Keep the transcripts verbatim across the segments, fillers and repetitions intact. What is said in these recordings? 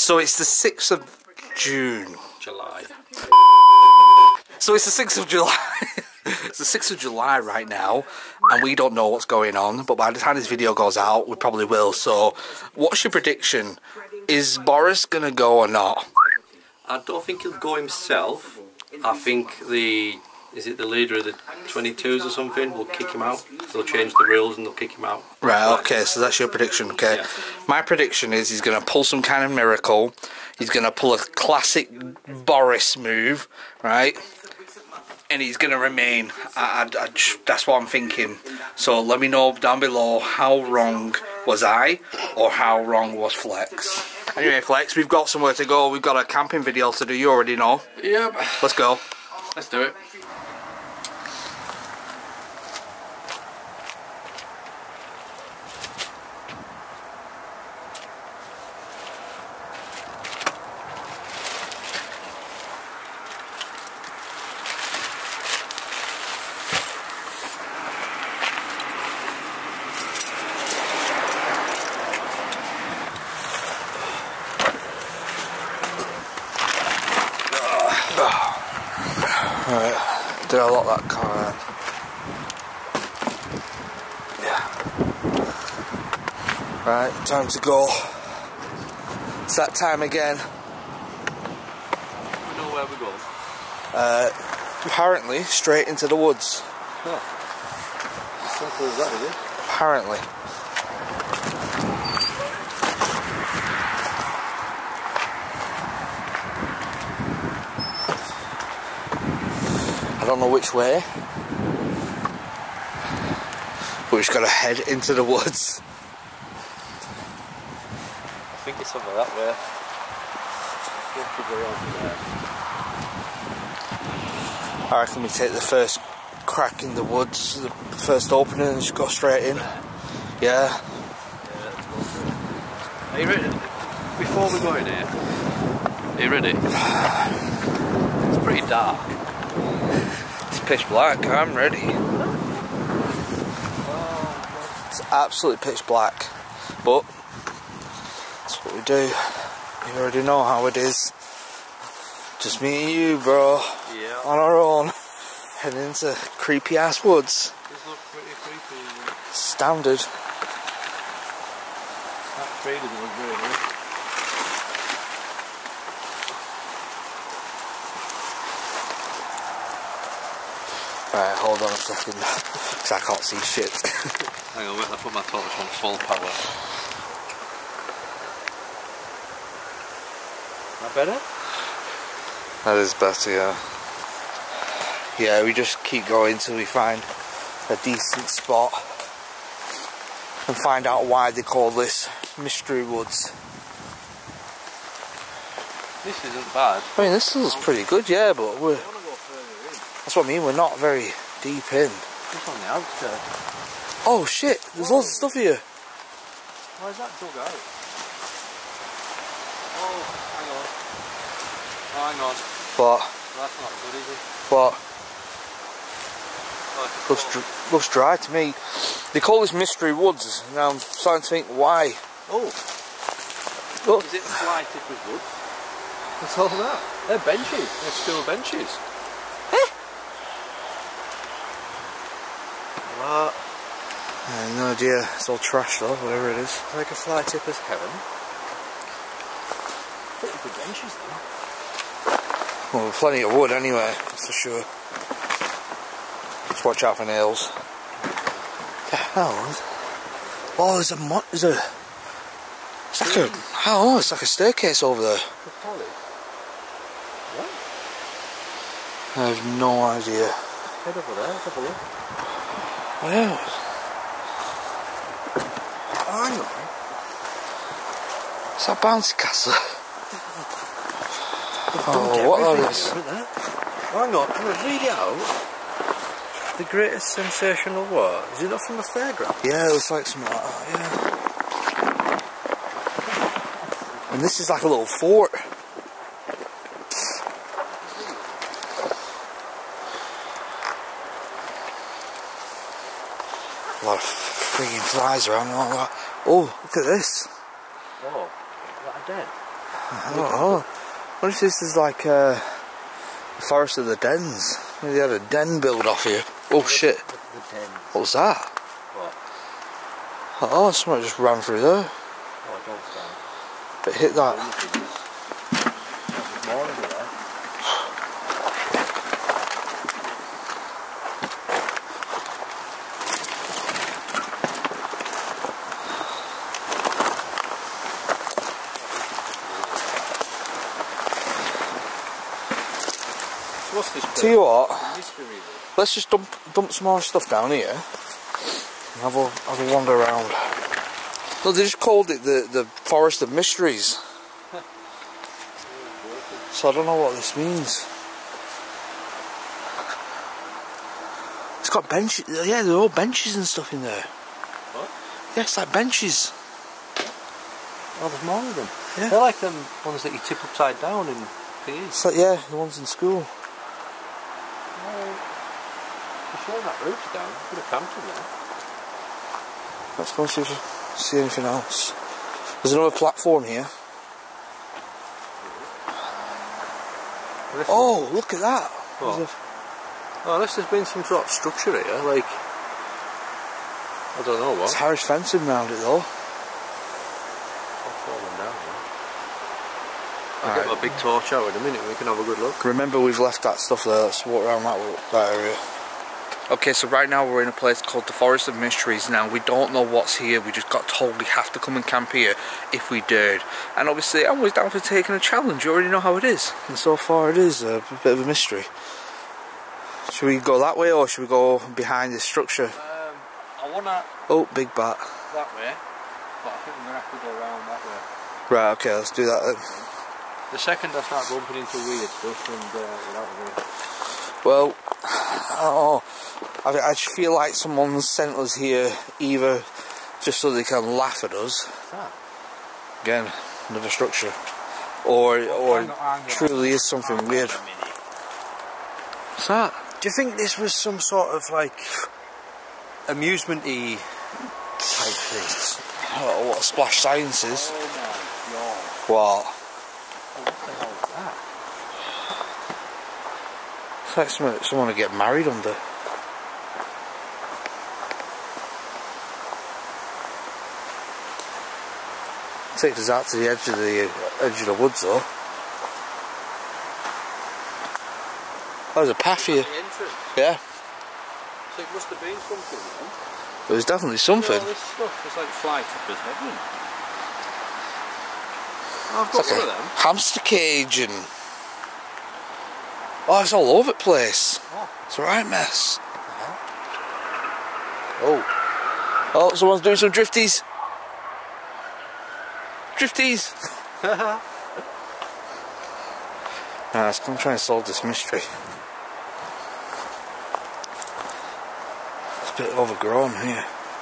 So it's the sixth of June. July. So it's the sixth of July. It's the sixth of July right now, and we don't know what's going on, but by the time this video goes out, we probably will. So, what's your prediction? Is Boris going to go or not? I don't think he'll go himself. I think the, is it the leader of the twenty-twos or something, will kick him out. They'll change the rules and they'll kick him out. Right, okay, so that's your prediction, okay. Yeah. My prediction is he's going to pull some kind of miracle. He's going to pull a classic Boris move, right? And he's going to remain. I, I, I, that's what I'm thinking. So let me know down below how wrong was I or how wrong was Flex. Anyway, Flex, we've got somewhere to go. We've got a camping video to do. You already know. Yep. Let's go. Let's do it. Alright, did I lock that car in? Yeah. Right, time to go. It's that time again. We know where we're going. Uh, apparently, straight into the woods. Oh. Simple as that, is it? Apparently. I don't know which way, but we've just got to head into the woods. I think it's over that way. We'll figure out there. I reckon we take the first crack in the woods, the first opening, and just go straight in. Yeah. Yeah, let's go through it. Are you ready? Before we go in here, are you ready? It's pretty dark. It's pitch black, I'm ready. It's absolutely pitch black, but that's what we do. You already know how it is. Just me and you, bro. Yeah. On our own, heading into creepy ass woods. These look pretty creepy. Standard. That tree doesn't look very good. Right, hold on a second, because I can't see shit. Hang on, wait, I put my torch on full power. That better? That is better, yeah. Yeah, we just keep going till we find a decent spot and find out why they call this Mystery Woods. This isn't bad. I mean, this is pretty good, yeah, but we're... I want to go further in. That's what I mean, we're not very deep in. Just on the outskirts. Oh shit, there's loads of stuff here. Why is that dug out? Oh, hang on. Oh, hang on. What? Well, that's not good, is it? What? Oh, it's Looks, dr looks dry to me. They call this Mystery Woods, and I'm starting to think, why? Oh, Look. is it fly tippers woods? What's all that? They're benches. They're still benches. Eh? What? I have no idea. It's all trash though, whatever it is. Like a fly tipper's heaven. Pretty good benches though. Well, plenty of wood anyway, that's for sure. Just watch out for nails. The hell? Oh, there's a mo there's a. It's like a. Oh, it's like a staircase over there. What? I have no idea. Head over there, let's have a look. Well, Oh, hang on. it's that bouncy castle. Dunk Oh, what are everything, these? isn't there? Hang on, can I read it out? The greatest sensational war? Is it not from a fairground? Yeah, it was like something like that, yeah. And this is like a little fort. A lot of freaking flies around and all that. Oh, look at this. Oh, is that a den? I don't know. What if this is like uh, the Forest of the Dens? Maybe they had a den build off here. Oh shit. What was that? What? Oh, somebody just ran through there. Oh, I don't stand. But hit that. There's more over there. So what's this? Tell you what, Mystery. let's just dump dump some more stuff down here and have a have a wander around. No, they just called it the the Forest of Mysteries. So I don't know what this means. It's got benches. Yeah, there are all benches and stuff in there. What? Yeah, it's like benches. Oh, there's more of them. Yeah. They're like them ones that you tip upside down in P E. It's like, yeah, the ones in school. You're showing that roof's down. You could have camped in there. Let's go and see if we see anything else. There's another platform here. Unless Oh, look at that. What? There's oh, unless there's been some sort of structure here, like I don't know a- what. It's Harris fencing round it though. I'll fall them down. I'll Alright. get my big torch out in a minute. We can have a good look. Remember, we've left that stuff there. Let's walk around that, that area. Okay, so right now we're in a place called the Forest of Mysteries. Now, we don't know what's here. We just got told we have to come and camp here if we dared. And obviously, I'm always down for taking a challenge. You already know how it is. And so far, it is a bit of a mystery. Should we go that way or should we go behind this structure? Um, I wanna Oh, big bat. that way, but I think we're gonna have to go around that way. Right, okay, let's do that then. The second I start bumping into weird stuff, and uh, we're out of here. Well, oh, I, I just feel like someone sent us here either just so they can laugh at us. What's that? Again, another structure. Or, or truly is something weird. What's that? Do you think this was some sort of like amusement-y type thing? Oh, what Splash Science is. Oh my god. What? Oh, what the hell is that? It's like someone, someone to get married under. Takes us out to the edge of the edge of the woods though. Oh, there's a path here. The entrance. Yeah, So it must have been something then. there was definitely something. You know, this stuff is like fly tippers, isn't it? Oh, I've It's got like one a of them. hamster cage and oh, it's all over the place. Oh. It's a right mess. Oh. Oh, someone's doing some drifties. Drifties. Right, let's come try and solve this mystery. It's a bit overgrown here.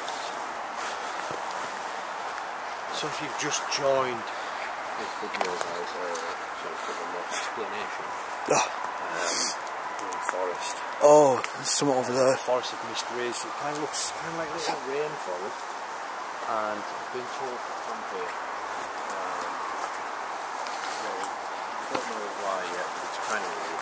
So if you've just joined this video, guys, uh, sort of give a more explanation. Ah. Um, we're in forest. Oh, there's something over there. Forest of Mysteries. It kind of looks kind of like a little rainforest. And I've been told to come here. Um, well, I don't know why yet, but it's kind of weird.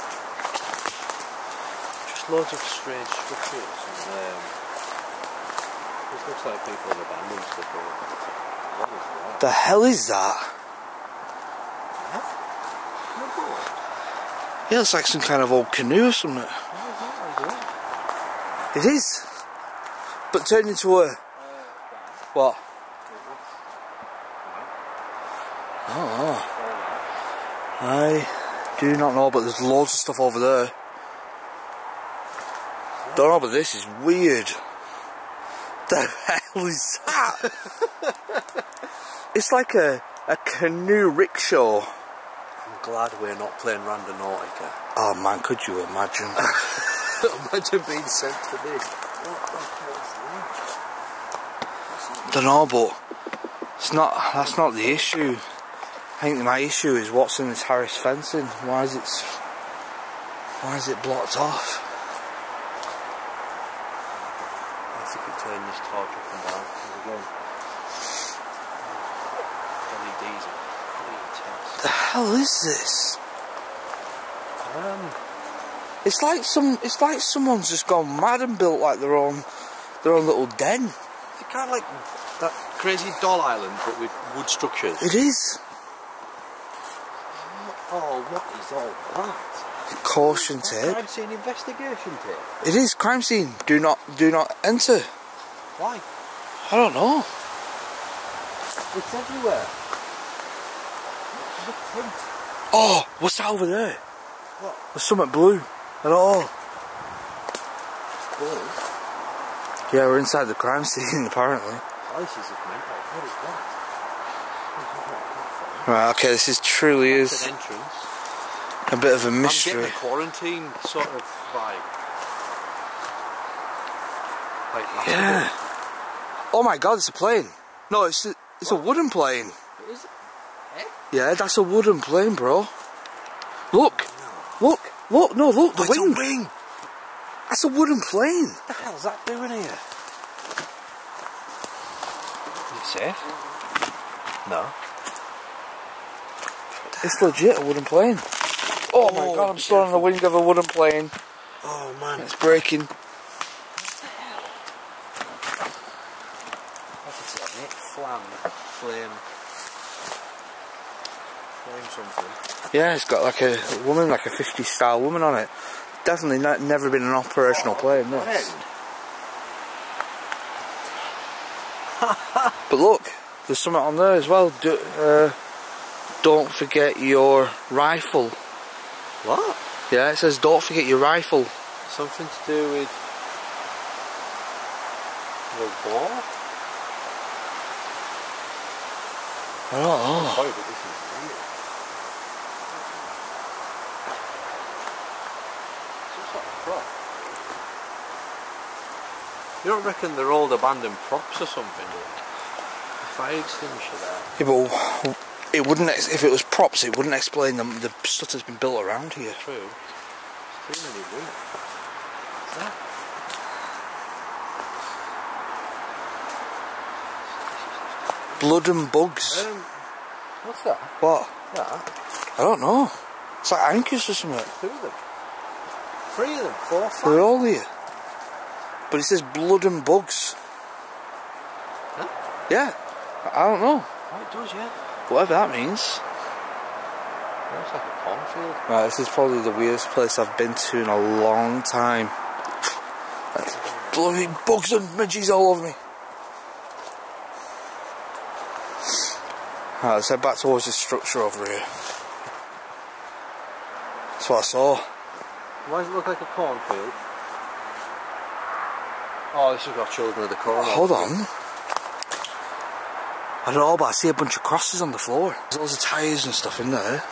Just loads of strange structures, and um, this looks like people have abandoned stuff here. What is that? The hell is that? What? No boat. Yeah, it's like some kind of old canoe or something. What is that like that? It is. But turned into a... What? Oh, I do not know, but there's loads of stuff over there. Don't know, but this is weird. The hell is that? It's like a, a canoe rickshaw. I'm glad we're not playing Randonautica. Oh man, could you imagine? Imagine being sent to this. What the hell is that? Don't know, but it's not. That's not the issue. I think my issue is what's in this Harris fencing. Why is it? Why is it blocked off? I have to keep turning this torch up and down. Again. L E Ds are pretty intense. hell is this? Um, It's like some. It's like someone's just gone mad and built like their own, their own little den. it's kind of like that crazy doll island, but with wood structures. It is. Oh, what is all that? Caution That's tape. crime scene investigation tape. It is crime scene. Do not, do not enter. Why? I don't know. It's everywhere. Look, print. Oh, what's that over there? What? There's something blue. At all. Blue? Yeah, we're inside the crime scene apparently. Oh, this is mental. What is that? Right. Okay. This is truly It's is an entrance. a bit of a I'm mystery. getting a quarantine sort of vibe. Like, that's Yeah. Oh my God! It's a plane. No, it's a, it's a wooden plane. a bit- Is it? Eh? Yeah, that's a wooden plane, bro. Look, look, look. No, look. The Oh, it's wing. a wing. That's a wooden plane. What the hell's that doing here? Is it safe? No. It's legit a wooden plane. Oh, my Oh, God! I'm still on the wing of a wooden plane. Oh man. It's breaking. What's it? Nick Flam. Flame. Flame something. Yeah, it's got like a woman, like a fifties style woman on it. Definitely not, never been an operational plane, this. But look, there's something on there as well. Do, uh, don't forget your rifle. What? Yeah, it says don't forget your rifle. Something to do with the ball? I don't know. Sorry, but this is weird. Some sort of prop. You don't reckon they're old abandoned props or something, do you? The fire extinguisher there. Yeah, but it wouldn't, ex if it was props, it wouldn't explain the, the stuff that's been built around here. True. It's too many rooms. What's that? Blood and bugs. Um, what's that? What? That? I don't know. It's like anchors or something. Two of them. Three of them. Four, five. They're all here. But it says blood and bugs. Huh? Yeah. I don't know. Oh, it does, yeah. Whatever that means. Looks like a cornfield. Right, this is probably the weirdest place I've been to in a long time. That's bloody bugs and midges all over me. Right, let's head back towards this structure over here. That's what I saw. Why does it look like a cornfield? Oh, this has got Children of the Corn. Hold on. I don't know, but I see a bunch of crosses on the floor. There's loads of tyres and stuff in there.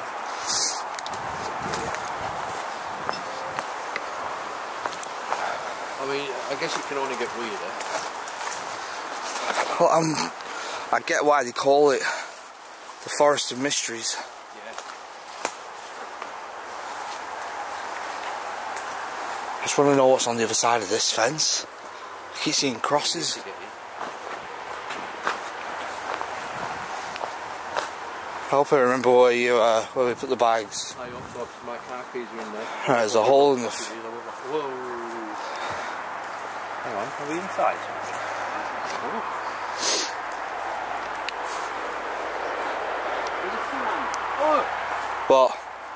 I mean, I guess it can only get weirder. Well, I'm, I get why they call it the Forest of Mysteries. Yeah. I just want to know what's on the other side of this fence. I keep seeing crosses. I hope I remember where you uh, where we put the bags. I hope so, because my car keys are in there. Right, there's a hole in the. F Whoa. Hang on, are we inside? Oh. There's a fan. Oh! What?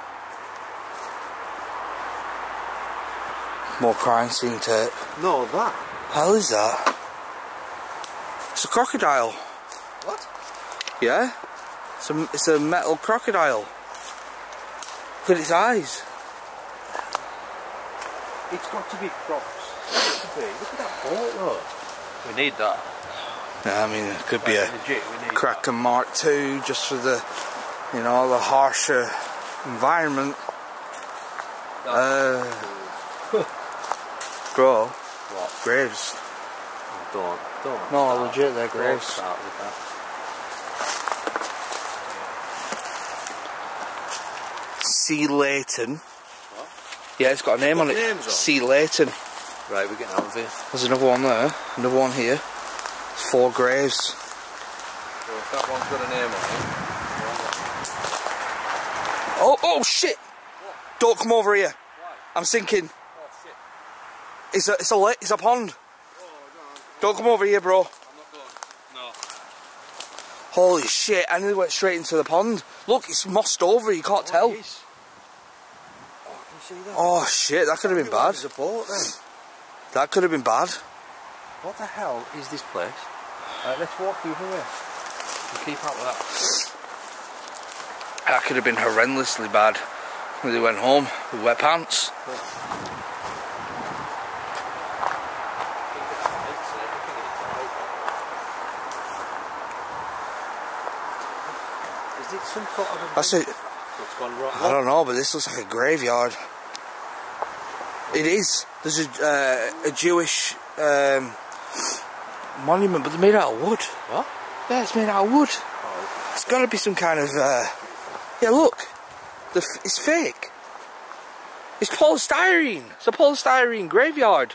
More crime scene tape. No, that. Hell is that? It's a crocodile. What? Yeah? It's a, it's a metal crocodile. Look at its eyes. It's got to be props. It's got to be. Look at that boat though. We need that. Yeah, I mean, it could be Like, a legit, we need Kraken Mark two just for the, you know, the harsher environment. Uh, bro, What? graves. Don't, don't. No, start. legit, they're Don't graves. start with that. C. Layton. What? Yeah, it's got a name Got on it. names on? C. Layton. Right, we're getting out of here. There's another one there. Another one here. It's four graves. So if that one's got a name on it, Oh, oh shit! What? Don't come over here. Why? I'm sinking. Oh shit. It's a, it's a, lake, it's a pond. Oh, no, Don't come over here, bro. I'm not going. No. Holy shit, I nearly went straight into the pond. Look, it's mossed over, you can't Oh, tell. it is. Oh, can you see that? Oh shit, that could have been bad. There's a boat then. That could have been bad. What the hell is this place? Uh, let's walk the other way. And keep out with that. That could have been horrendously bad. When they went home with wet pants. Is it some sort of a That's it. What's gone wrong? I don't know, but this looks like a graveyard. It is. There's a, uh, a Jewish um, monument, but they're made out of wood. What? Yeah, it's made out of wood. Oh. It's got to be some kind of. Uh, yeah, look. The f it's fake. It's polystyrene. It's a polystyrene graveyard.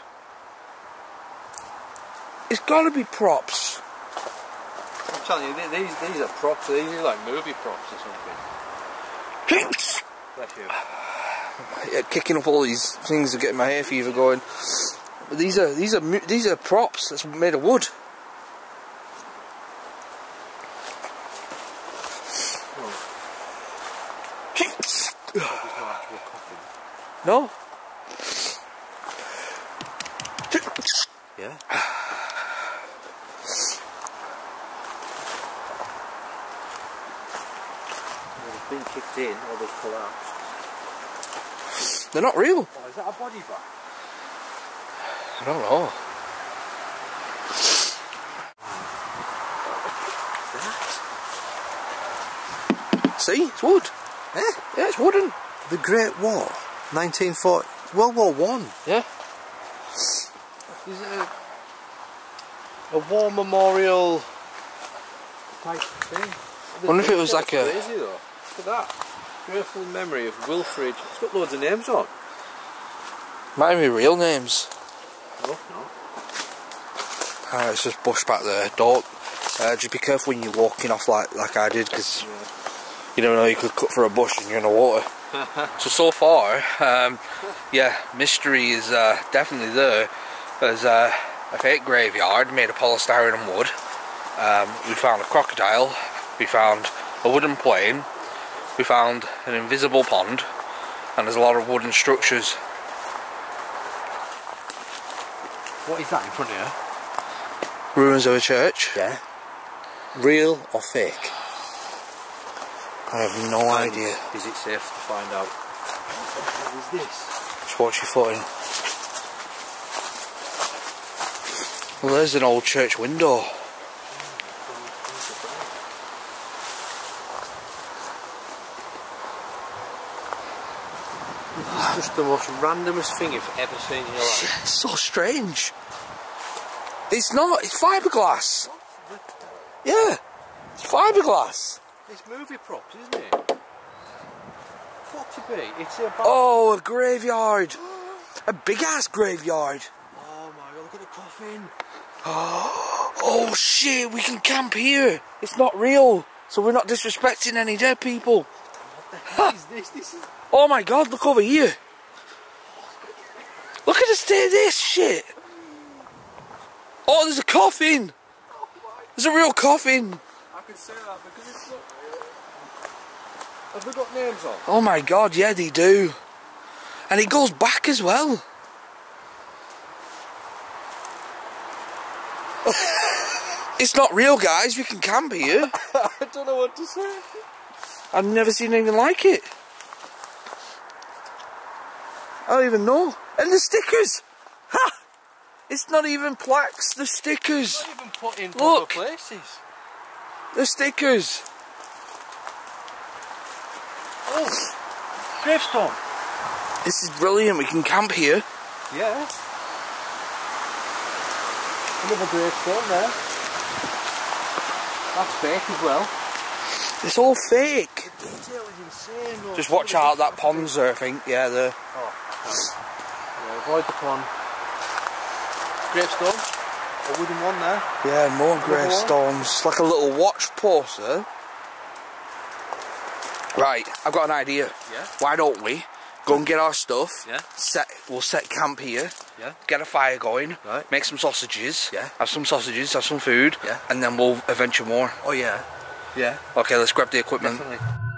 It's got to be props. I'm telling you, these these are props. These are like movie props or something. Bless you. Yeah, kicking up all these things are getting my hair fever going. But these are these are these are props that's made of wood. No. Yeah. They've been kicked in or they've collapsed. They're not real. Oh, is that a body bag? I don't know. See, it's wood. Eh? Yeah, it's wooden. The Great War, nineteen forty, World War One. Yeah. Is it a, a war memorial type thing? I wonder if it was like a. Crazy though. Look at that. Grateful memory of Wilfrid. It's got loads of names on. Might be real names. No, no. Ah, it's just bush back there. Don't. Uh, just be careful when you're walking off like like I did, because Yeah. you never know, you could cut for a bush and you're in the water. so so far, um, yeah, mystery is uh, definitely there. There's uh, a fake graveyard made of polystyrene and wood. Um, we found a crocodile. We found a wooden plane. We found an invisible pond, and there's a lot of wooden structures. What is that in front of you? Ruins of a church. Yeah. Real or fake? I have no idea. Is it safe to find out? What is this? Just watch your footing. Well, there's an old church window. This is just the most randomest thing you've ever seen in your life. It's so strange. It's not, it's fiberglass. Yeah, it's fiberglass. It's movie props, isn't it? Got to be. It's about. Oh, a graveyard. A big ass graveyard. Oh my god, look at the coffin. Oh shit, we can camp here. It's not real, so we're not disrespecting any dead people. What the hell is this? This is. Oh my god, look over here. Look at the state of this shit. Oh, there's a coffin. There's a real coffin. I can say that because it's not. Have they got names on? Oh my god, yeah, they do. And it goes back as well. It's not real, guys. We can camp here. I don't know what to say. I've never seen anything like it. I don't even know. And the stickers. Ha! It's not even plaques, the stickers. Not even put in Look. proper places. The stickers. Oh, gravestone. This is brilliant. We can camp here. Yeah. Another gravestone there. That's fake as well. It's all fake. The detail is insane. Though. Just watch out, that pond's there, I think. Yeah, there. Oh, yeah, avoid the pond. Gravestone. A wooden one there. Yeah, more Another gravestones. Like a little watch post there. Right, I've got an idea. Yeah. Why don't we go and get our stuff? Yeah. Set. We'll set camp here. Yeah. Get a fire going. Right. Make some sausages. Yeah. Have some sausages. Have some food. Yeah. And then we'll adventure more. Oh yeah. Yeah. Okay, let's grab the equipment. Definitely.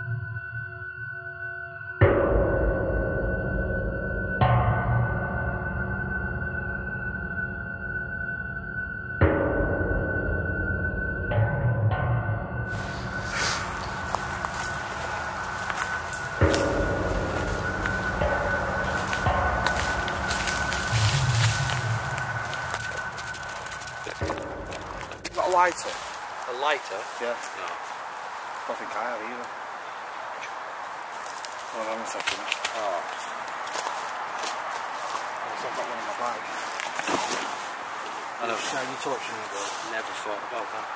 Got a lighter? A lighter? Yeah. No. I don't think I have either. Hold on a second. Oh. I've got one in my bag. I know. Shiny torch in the door. Never thought about that.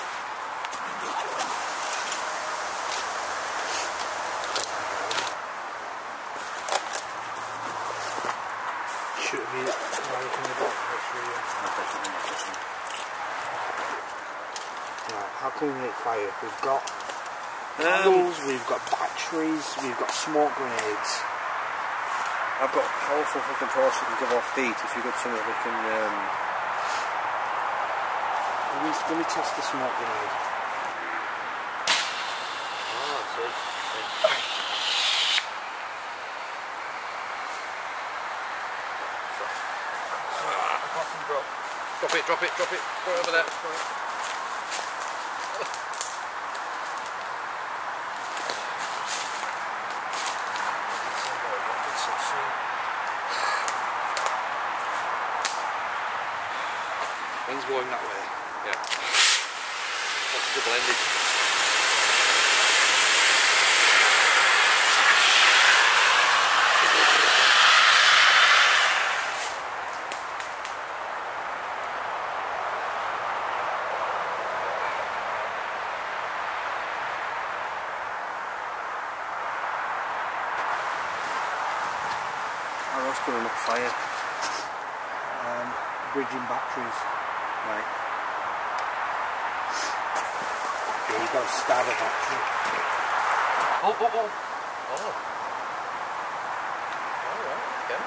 Shoot me right in the box. Right, how can we make fire? We've got candles, um, we've got batteries, we've got smoke grenades. I've got powerful fucking torch that can give off heat. If you've got something that can... Um... Let me, let me toss the smoke grenade. Oh, I see. Drop it, drop it, drop it. Go over there. Wind's blowing that way. Yeah. That's double ended. How else can we look fire? Um, bridging batteries. Right. Yeah, you've got to stab a battery. Oh, oh, oh. Oh. Alright, okay.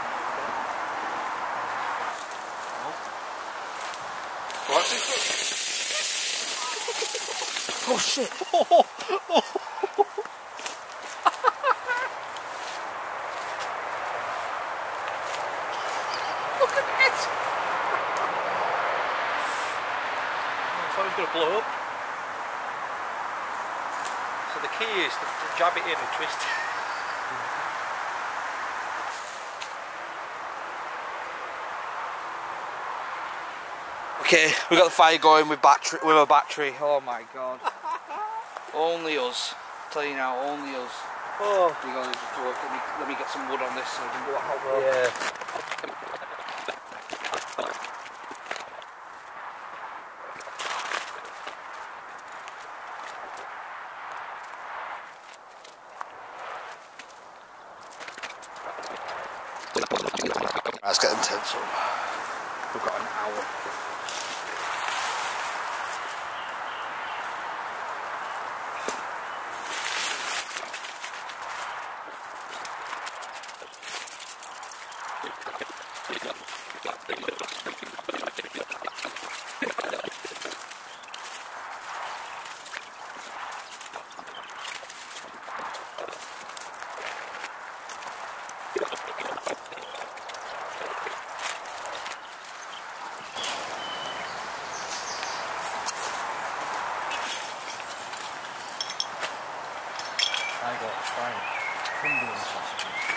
Oh. What's it? Oh shit! Oh, oh. Look at it! I thought it was going to blow up. So the key is to, to jab it in and twist it. Okay, we got the fire going with battery with a battery. Oh my god! Only us. I'm telling you now, only us. Oh, We gotta just do it. Let me, let me get some wood on this so I can go out hot. yeah. Let's get them tents up. We've got an hour. I got fine. Crumbling sausages.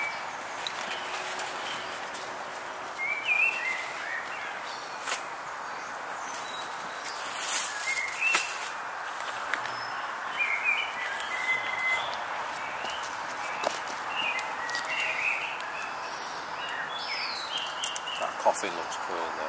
That coffin looks cool though.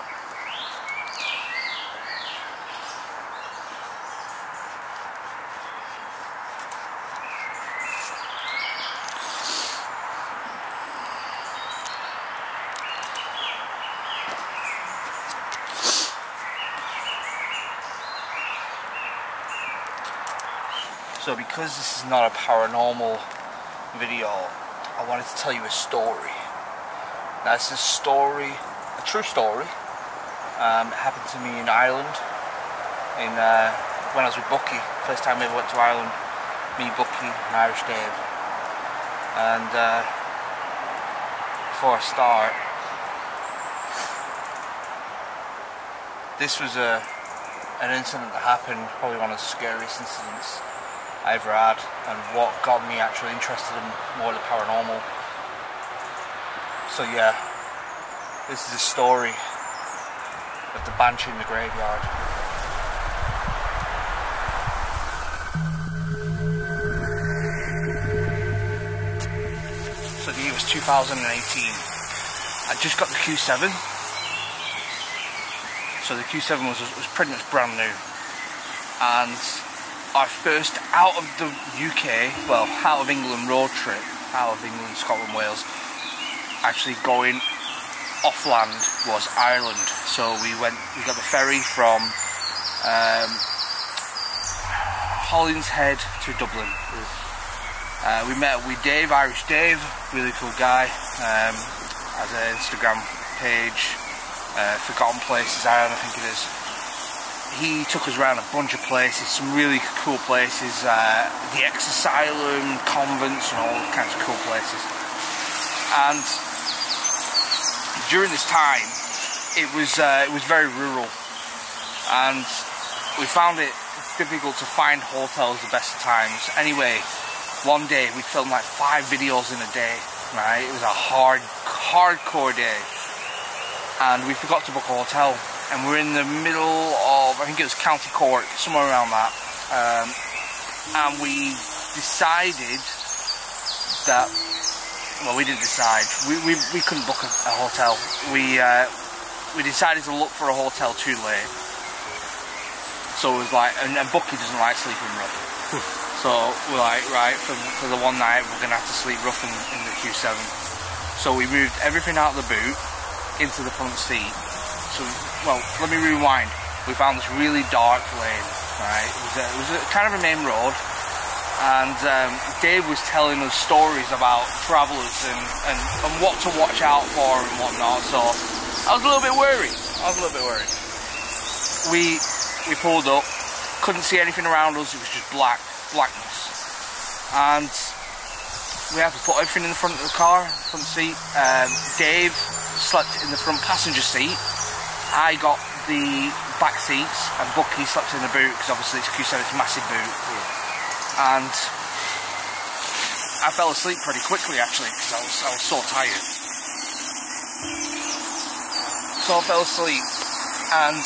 So because this is not a paranormal video, I wanted to tell you a story. Now it's a story, a true story. Um, it happened to me in Ireland, in uh, when I was with Bucky. First time we ever went to Ireland, me, Bucky, and Irish Dave. And uh, before I start, this was a an incident that happened, probably one of the scariest incidents I ever had, and what got me actually interested in more the paranormal. So yeah, this is a story of the Banshee in the graveyard. So the year was two thousand eighteen. I just got the Q seven. So the Q seven was, was pretty much brand new. And our first out of the U K, well, out of England road trip, out of England, Scotland, Wales, actually going off land was Ireland. So we went, we got the ferry from um, Hollinshead to Dublin. Uh, we met with Dave, Irish Dave, really cool guy, um, has an Instagram page, uh, Forgotten Places Ireland, I think it is. He took us around a bunch of places, some really cool places, uh, the ex-asylum, convents and all kinds of cool places. And during this time, it was uh, it was very rural, and we found it difficult to find hotels the best of times. Anyway, one day we filmed like five videos in a day, right? It was a hard, hardcore day. And we forgot to book a hotel, and we're in the middle of, I think it was County Cork, somewhere around that, um, and we decided that, well, we didn't decide, we, we, we couldn't book a, a hotel. We, uh, we decided to look for a hotel too late, so it was like, and, and Bucky doesn't like sleeping rough, so we're like, right, for, for the one night we're going to have to sleep rough in, in the Q seven. So we moved everything out of the boot into the front seat. So, well, let me rewind. We found this really dark lane, right? It was a, it was a kind of a main road, and um, Dave was telling us stories about travellers and, and, and what to watch out for and whatnot, so I was a little bit worried. I was a little bit worried. We, we pulled up, couldn't see anything around us, it was just black, blackness. And we had to put everything in the front of the car, front seat. Um, Dave slept in the front passenger seat. I got the back seats, and Bucky slept in the boot, because obviously it's Q seven, it's a massive boot. Yeah. And I fell asleep pretty quickly actually, because I was, I was so tired. So I fell asleep, and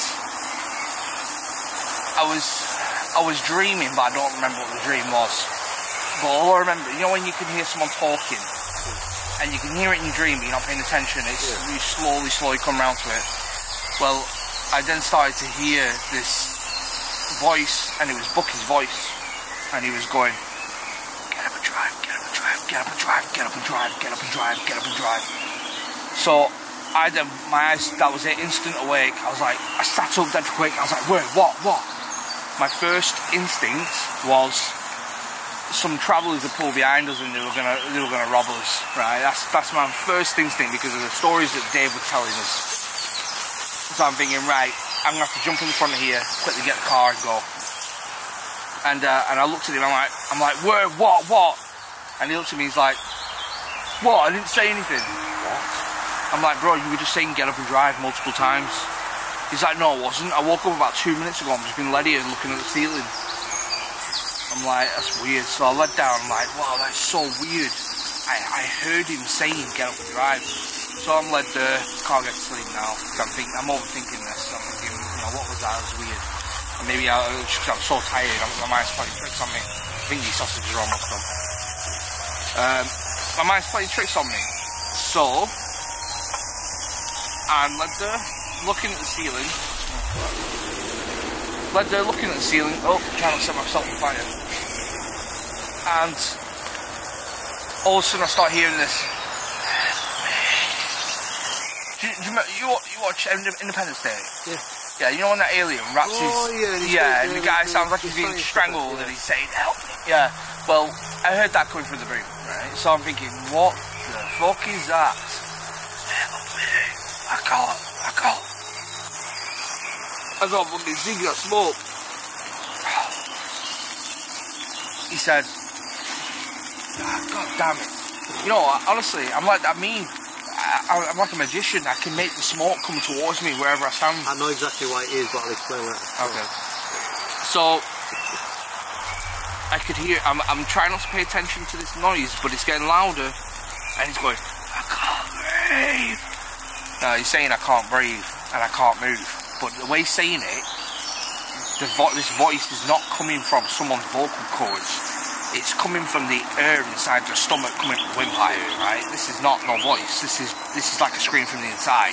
I was, I was dreaming, but I don't remember what the dream was. But all I remember, you know when you can hear someone talking, and you can hear it in your dream, but you're not paying attention, it's, yeah. You slowly, slowly come round to it. Well, I then started to hear this voice, and it was Bucky's voice, and he was going, get up and drive, get up and drive, get up and drive, get up and drive, get up and drive, get up and drive. So, I then, my eyes, that was it, instant awake. I was like, I sat up dead quick, I was like, where, what, what? My first instinct was, some travellers had pulled behind us and they were gonna they were gonna rob us, right? That's that's my first instinct, because of the stories that Dave was telling us. So I'm thinking, right, I'm gonna have to jump in the front of here, quickly get the car and go. And uh, and I looked at him, I'm like, I'm like, where, what, what? And he looked at me, he's like, what? I didn't say anything. What? I'm like, bro, you were just saying get up and drive multiple times. He's like, no, I wasn't. I woke up about two minutes ago, I'm just being led here and looking at the ceiling. I'm like, that's weird. So I let down, I'm like, wow, that's so weird. I, I heard him saying get up and drive. So I'm led the car get to sleep now. I'm thinking, I'm overthinking this. I'm thinking, you know, what was that? It was weird. And maybe I, I'm so tired, my mind's playing tricks on me. I think these sausages are almost done. Um, my mind's playing tricks on me. So, I'm led there, looking at the ceiling. Led there, looking at the ceiling. Oh, trying to set myself on fire. And all of a sudden I start hearing this. Do you, do you, you, you watch Independence Day? Yeah. Yeah, you know when that alien wraps oh, his... yeah, yeah, and the guy sounds like he's being strangled and he's saying, help me, Yeah, well, I heard that coming from the boot, right? So I'm thinking, what the fuck is that? I can't, I can't. I got fucking cigarette smoke. He said, ah, God damn it. You know, honestly, I'm like that meme. I, I'm like a magician. I can make the smoke come towards me wherever I stand. I know exactly what it is, but I'll explain that. Okay. So, I could hear, I'm, I'm trying not to pay attention to this noise, but it's getting louder. And he's going, I can't breathe. No, he's saying I can't breathe and I can't move. But the way he's saying it, the vo this voice is not coming from someone's vocal cords. It's coming from the air inside the stomach coming from the windpipe, right? This is not no voice. This is this is like a scream from the inside.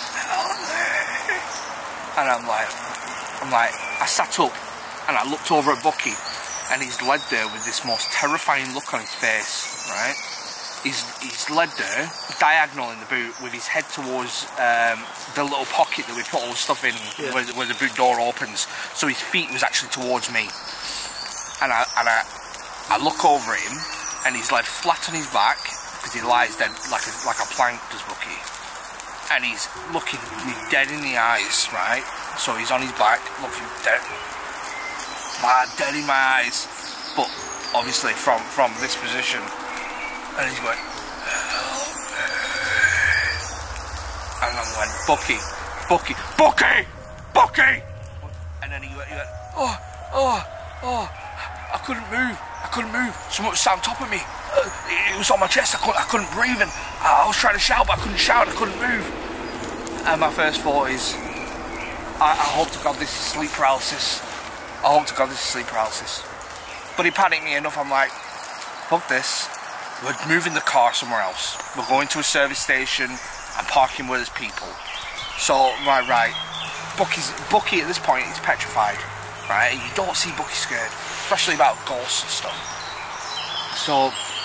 And I'm like, I'm like, I sat up and I looked over at Bucky, and he's led there with this most terrifying look on his face, right? He's, he's led there, diagonal in the boot, with his head towards um, the little pocket that we put all the stuff in, yeah. where, where the boot door opens. So his feet was actually towards me. And I, and I, I look over at him, and he's laid flat on his back, because he lies dead like a, like a plank, does Bucky. And he's looking me dead in the eyes, right? So he's on his back, looking dead, my dead in my eyes. But obviously from, from this position, and he's going, help me. And I'm going, Bucky, Bucky, Bucky, Bucky! And then he went, he went, oh, oh, oh, I couldn't move, I couldn't move. Someone was on top of me. Uh, it was on my chest, I couldn't, I couldn't breathe, and I was trying to shout, but I couldn't shout, I couldn't move. And my first thought is, I, I hope to God this is sleep paralysis. I hope to God this is sleep paralysis. But he panicked me enough, I'm like, fuck this. We're moving the car somewhere else. We're going to a service station and parking where there's people. So, right, right. Bucky's, Bucky at this point is petrified, right? You don't see Bucky scared, especially about ghosts and stuff. So,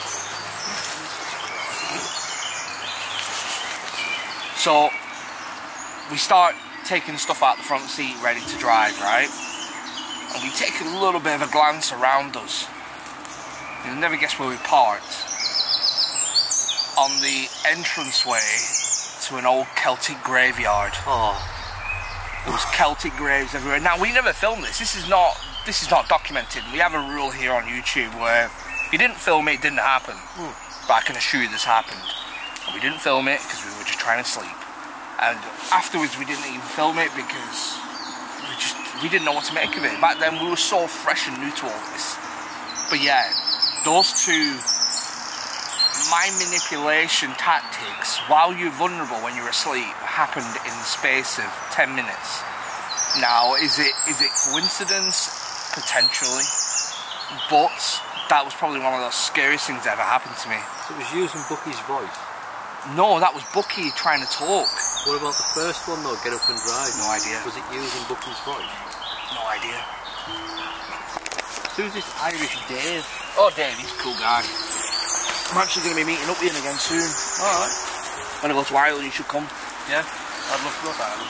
so we start taking stuff out the front seat, ready to drive, right? And we take a little bit of a glance around us. You'll never guess where we parked. On the entranceway to an old Celtic graveyard. Oh, there was Celtic graves everywhere. Now we never filmed this. This is not. This is not documented. We have a rule here on YouTube where if you didn't film it, it didn't happen. Mm. But I can assure you this happened. And we didn't film it because we were just trying to sleep. And afterwards, we didn't even film it because we just we didn't know what to make of it. Back then, we were so fresh and new to all this. But yeah, those two mind manipulation tactics while you're vulnerable when you're asleep happened in the space of ten minutes. Now, is it is it coincidence? Potentially, but that was probably one of the scariest things that ever happened to me. So it was using Bucky's voice? No, that was Bucky trying to talk. What about the first one though, Get Up and Drive? No idea. Was it using Bucky's voice? No idea. Who's this Irish Dave? Oh, Dave, he's a cool guy. I'm actually going to be meeting up with him again soon. Alright. When I go to Ireland, you should come. Yeah, I'd love to go to Ireland.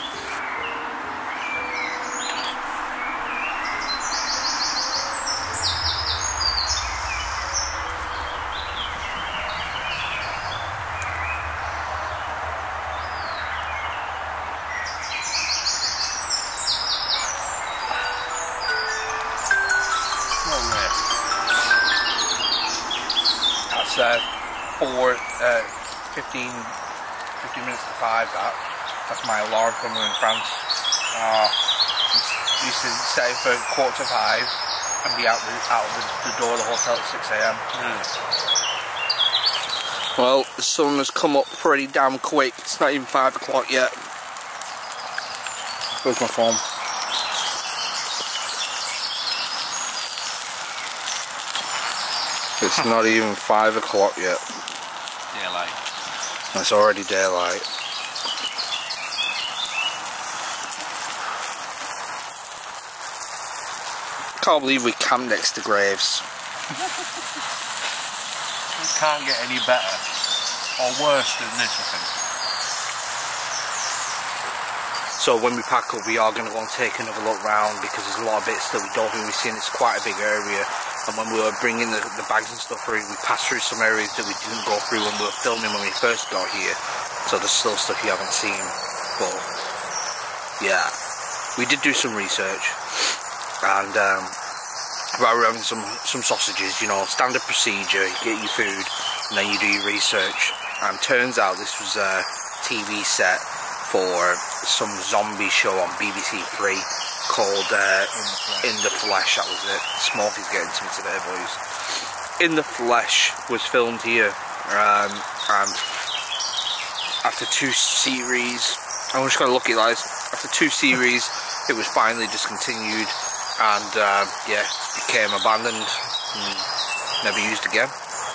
Uh, four, uh, fifteen, fifteen minutes to five, that. That's my alarm from in France. Uh, used to set it for quarter to five and be out, the, out the, the door of the hotel at six A M Mm. Well, the sun has come up pretty damn quick. It's not even five o'clock yet. Where's my phone? It's not even five o'clock yet. Daylight. It's already daylight. Can't believe we camped next to graves. It can't get any better or worse than this, I think. So when we pack up, we are going to go and take another look round because there's a lot of bits that we don't think we've seen. It's quite a big area. and when we were bringing the, the bags and stuff through, we passed through some areas that we didn't go through when we were filming when we first got here, so there's still stuff you haven't seen. But yeah, we did do some research, and um, while we were having some, some sausages, you know, standard procedure, you get your food and then you do your research, and turns out this was a T V set for some zombie show on B B C Three called uh, In the Flesh. That was it. Smokey's getting to me today, boys. In the Flesh was filmed here, um, and after two series, I'm just going to look at it like this, after two series it was finally discontinued, and uh, yeah, became abandoned and never used again.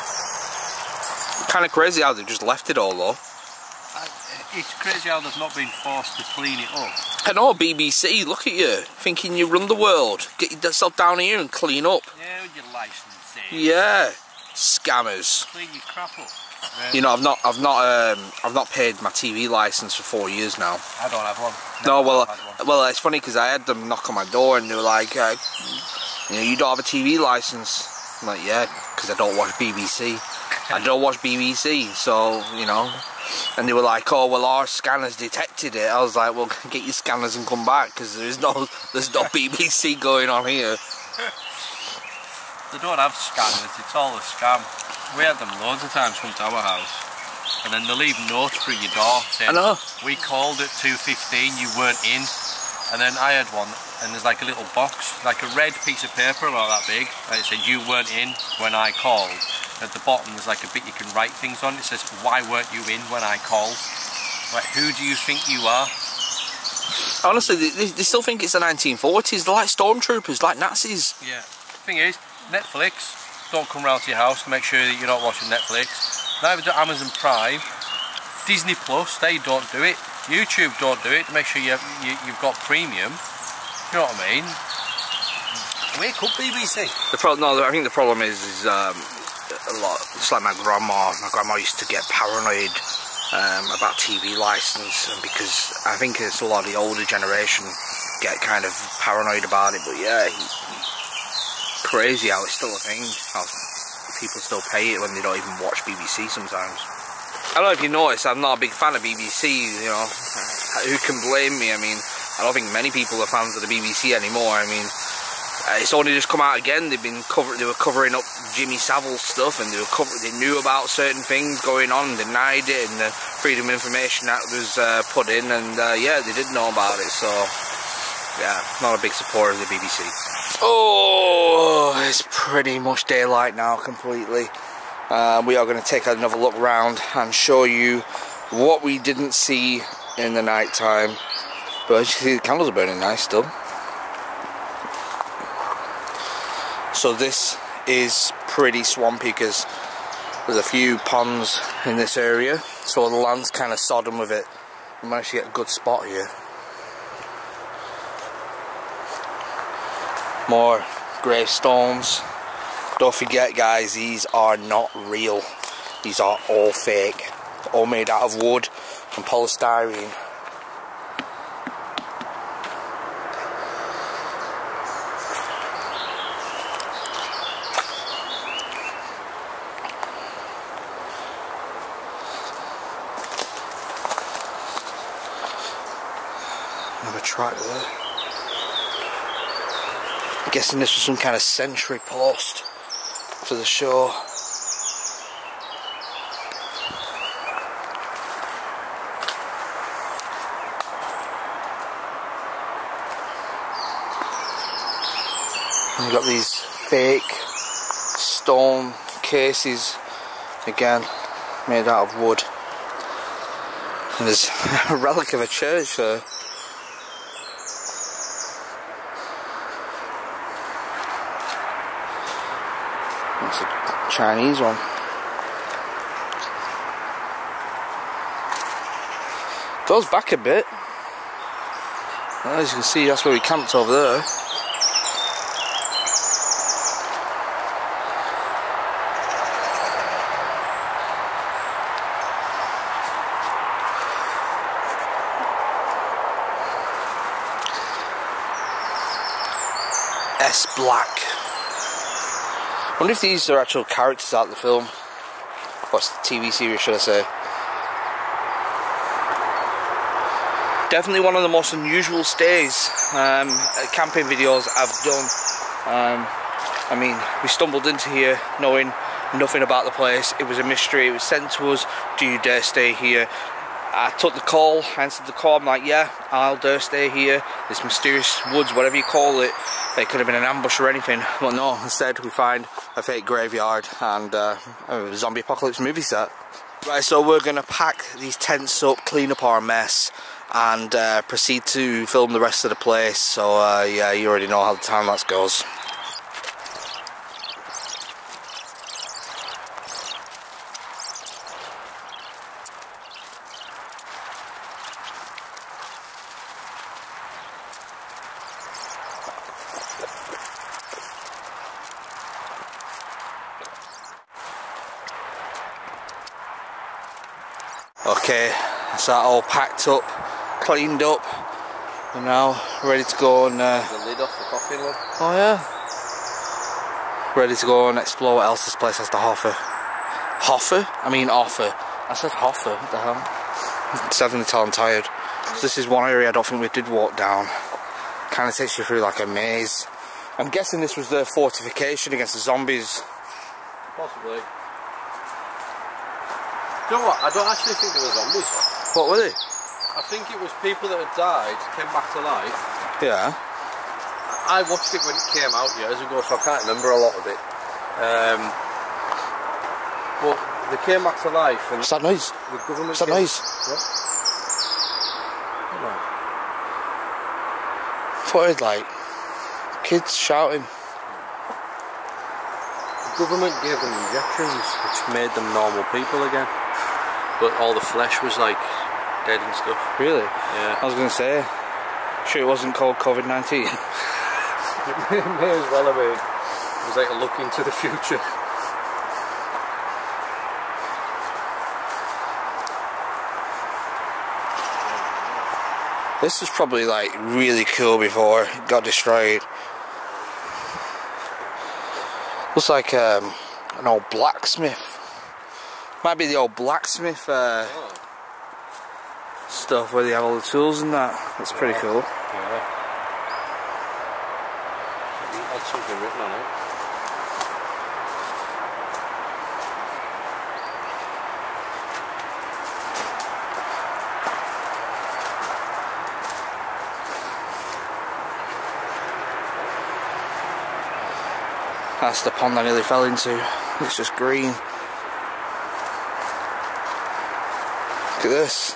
Kind of crazy how they just left it all though. It's crazy how they've not been forced to clean it up. I know, B B C, look at you, thinking you run the world. Get yourself down here and clean up. Yeah, with your licence. Yeah, scammers. Clean your crap up. Yeah. You know, I've not, I've not, um, I've not paid my T V licence for four years now. I don't have one. No, well, well, it's funny because I had them knock on my door and they were like, uh, you know, you don't have a T V licence. I'm like, yeah, because I don't watch B B C. I don't watch B B C, so you know. And they were like, oh well, our scanners detected it. I was like, well, get your scanners and come back, because there's no there's no B B C going on here. They don't have scanners, it's all a scam. We had them loads of times come to our house, and then they leave notes through your door saying, I know. We called at two fifteen, you weren't in. And then I had one, and there's like a little box, like a red piece of paper about that big, and it said you weren't in when I called. At the bottom there's like a bit you can write things on. It says, why weren't you in when I called? Like, who do you think you are? Honestly, they, they still think it's the nineteen forties. They're like stormtroopers, like Nazis. Yeah. Thing is, Netflix don't come round to your house to make sure that you're not watching Netflix. Neither do Amazon Prime. Disney Plus, they don't do it. YouTube don't do it to make sure you, you, you've got premium. You know what I mean? Wake up, B B C. The problem, no, I think the problem is, is um, a lot. It's like my grandma. My grandma used to get paranoid um, about T V license, and because I think it's a lot of the older generation get kind of paranoid about it. But yeah, he, crazy how it's still a thing. How people still pay it when they don't even watch B B C sometimes. I don't know if you noticed, I'm not a big fan of B B C. You know, who can blame me? I mean, I don't think many people are fans of the B B C anymore. I mean. Uh, it's only just come out again. They've been cover they were covering up Jimmy Savile's stuff, and they were cover they knew about certain things going on, denied it, and the Freedom of Information Act was uh, put in, and uh, yeah, they did know about it. So yeah, not a big supporter of the B B C. Oh, it's pretty much daylight now, completely. Uh, we are going to take another look round and show you what we didn't see in the night time. But as you see, the candles are burning nice still. So this is pretty swampy because there's a few ponds in this area, so the land's kind of sodden with it. We managed to get a good spot here. More gravestones. Don't forget, guys, these are not real. These are all fake. All made out of wood and polystyrene. Another track there. I'm guessing this was some kind of sentry post for the show. And you've got these fake stone cases, again made out of wood. And there's a relic of a church there. That's a Chinese one. Goes back a bit. As you can see, that's where we camped over there. S Black. wonder if these are actual characters out of the film. What's the T V series, should I say? Definitely one of the most unusual stays, um, camping videos I've done. Um, I mean, we stumbled into here knowing nothing about the place. It was a mystery. It was sent to us. Do you dare stay here? I took the call, answered the call. I'm like, yeah, I'll dare stay here. This mysterious woods, whatever you call it. It could have been an ambush or anything. Well, no. Instead, we find a fake graveyard and uh, a zombie apocalypse movie set. Right, so we're gonna pack these tents up, clean up our mess, and uh, proceed to film the rest of the place. So uh, yeah, you already know how the time lapse goes. Okay, that's that all packed up, cleaned up, and now ready to go and uh, the lid off the coffin lid. Oh yeah. Ready to go and explore what else this place has to offer. Offer? I mean offer. I said offer, what the hell? It's definitely till I'm tired. So this is one area I don't think we did walk down. Kind of takes you through like a maze. I'm guessing this was their fortification against the zombies. Possibly. You know what? I don't actually think they were zombies. What were they? I think it was people that had died, came back to life. Yeah. I watched it when it came out years ago, so I can't remember a lot of it. Um, but they came back to life. And what's that noise? The government. What's that noise? What? What noise? I thought it was like kids shouting. The government gave them injections, which made them normal people again. But all the flesh was like dead and stuff. Really? Yeah. I was going to say, sure it wasn't called COVID nineteen. It may, may as well have been. It was like a look into the future. This was probably like really cool before it got destroyed. Looks like um, an old blacksmith. Might be the old blacksmith uh, Oh. stuff where they have all the tools and that. That's pretty cool. Yeah. It had something written on it. That's the pond I nearly fell into. It's just green. Look at this.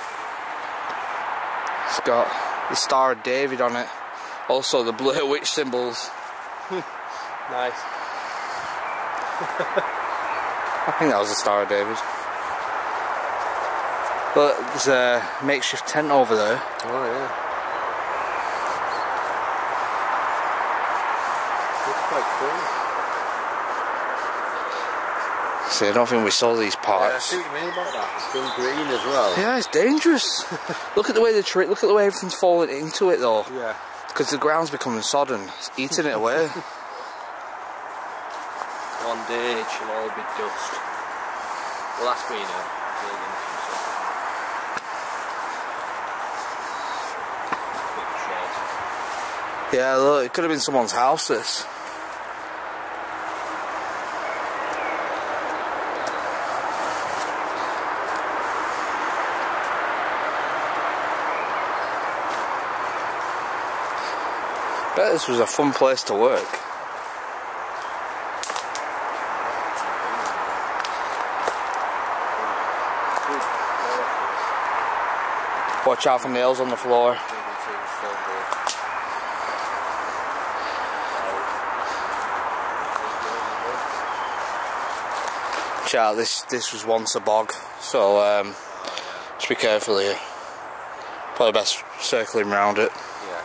It's got the Star of David on it. Also the Blair Witch symbols. Nice. I think that was the Star of David. But there's a makeshift tent over there. Oh yeah. Looks quite cool. See, I don't think we saw these Yeah, I parts. see what you mean about that. It's still green as well. Yeah, it's dangerous. Look at the way the tree. Look at the way everything's falling into it, though. Yeah. Because the ground's becoming sodden. It's eating it away. One day it shall all be dust. Well, that's been a building some sort of Yeah, look, it could have been someone's house. This. Bet this was a fun place to work. Watch out for nails on the floor. Chat, this this was once a bog, so um, just be careful here. Probably best circling around it. Yeah.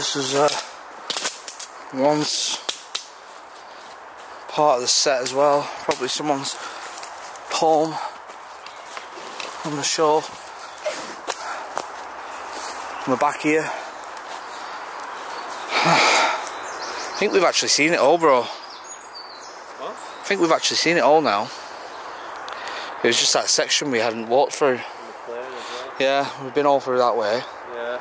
this was uh, once part of the set as well. Probably someone's home on the shore. We're back here. I think we've actually seen it all, bro. What? I think we've actually seen it all now. It was just that section we hadn't walked through. Well. Yeah, we've been all through that way. Yeah.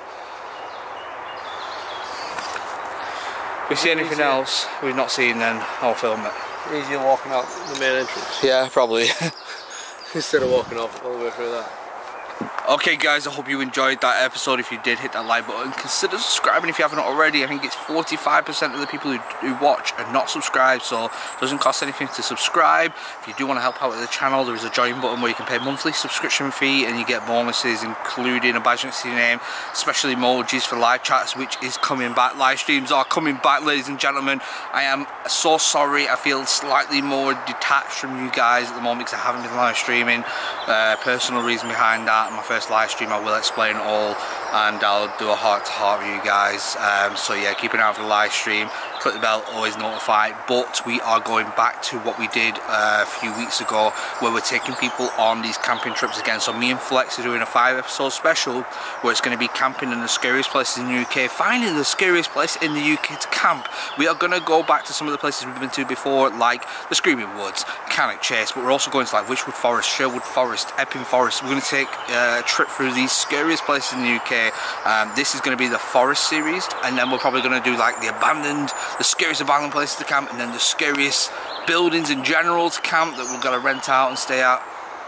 If we see anything easier. else we've not seen, then I'll film it. Easier walking out the main entrance. Yeah, probably. Instead of walking off all the way through that. Okay guys, I hope you enjoyed that episode. If you did, hit that like button. Consider subscribing if you haven't already. I think it's forty-five percent of the people who, who watch are not subscribed, so it doesn't cost anything to subscribe. If you do want to help out with the channel, there is a join button where you can pay a monthly subscription fee and you get bonuses, including a badge next to your name, special emojis for live chats, which is coming back. Live streams are coming back, ladies and gentlemen. I am so sorry. I feel slightly more detached from you guys at the moment because I haven't been live streaming. Uh, personal reason behind that. My first live stream, I will explain it all, and I'll do a heart to heart with you guys. Um, so yeah, keep an eye out for the live stream. Click the bell, always notified. But we are going back to what we did uh, a few weeks ago, where we're taking people on these camping trips again. So me and Flex are doing a five episode special where it's going to be camping in the scariest places in the U K, finding the scariest place in the U K to camp. We are going to go back to some of the places we've been to before, like the Screaming Woods, Cannock Chase, but we're also going to like Wychwood Forest, Sherwood Forest, Epping Forest. We're going to take uh, a trip through these scariest places in the U K. Um, this is going to be the forest series, and then we're probably going to do like the abandoned, the scariest abandoned places to camp, and then the scariest buildings in general to camp that we're going to rent out and stay at.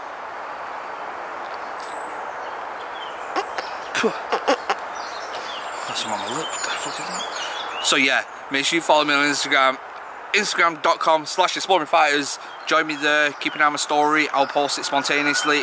That's some on my lip. What the fuck is that? So yeah, make sure you follow me on Instagram, instagram dot com slash exploring fighters. Join me there, keep an eye on my story. I'll post it spontaneously.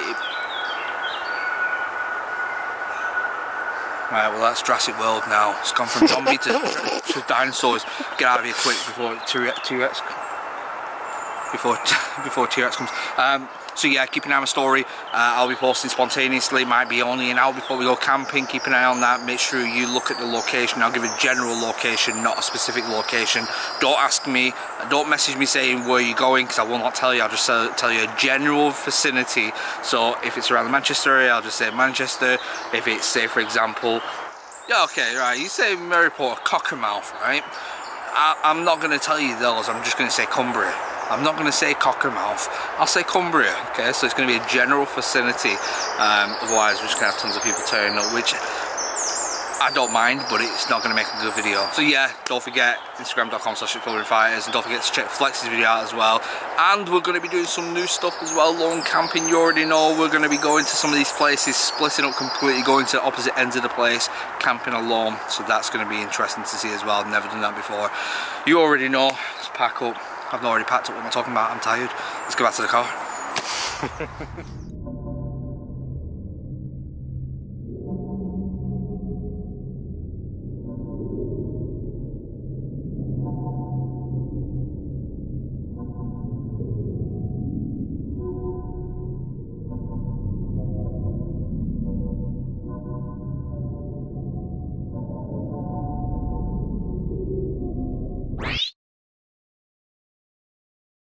Right, well that's Jurassic World now. It's gone from zombie to, to dinosaurs. Get out of here quick before T-Rex before before T-Rex comes. Um, so yeah, keep an eye on my story. Uh, I'll be posting spontaneously. Might be only an hour before we go camping. Keep an eye on that. Make sure you look at the location. I'll give a general location, not a specific location. Don't ask me. Don't message me saying where you're going, because I will not tell you. I'll just tell you a general vicinity. So if it's around the Manchester area, I'll just say Manchester. If it's, say for example, yeah, okay, right, you say Maryport, Cockermouth, right? I, I'm not going to tell you those. I'm just going to say Cumbria. I'm not going to say Cockermouth, I'll say Cumbria, okay? So it's going to be a general vicinity, um, otherwise we're just going to have tons of people turning up, which I don't mind, but it's not going to make a good video. So yeah, don't forget, instagram dot com slash exploring fighters, and don't forget to check Flex's video out as well. And we're going to be doing some new stuff as well, lone camping, you already know. We're going to be going to some of these places, splitting up completely, going to opposite ends of the place, camping alone. So that's going to be interesting to see as well. I've never done that before. You already know, let's pack up. I've not already packed up what I'm talking about, I'm tired. Let's go back to the car.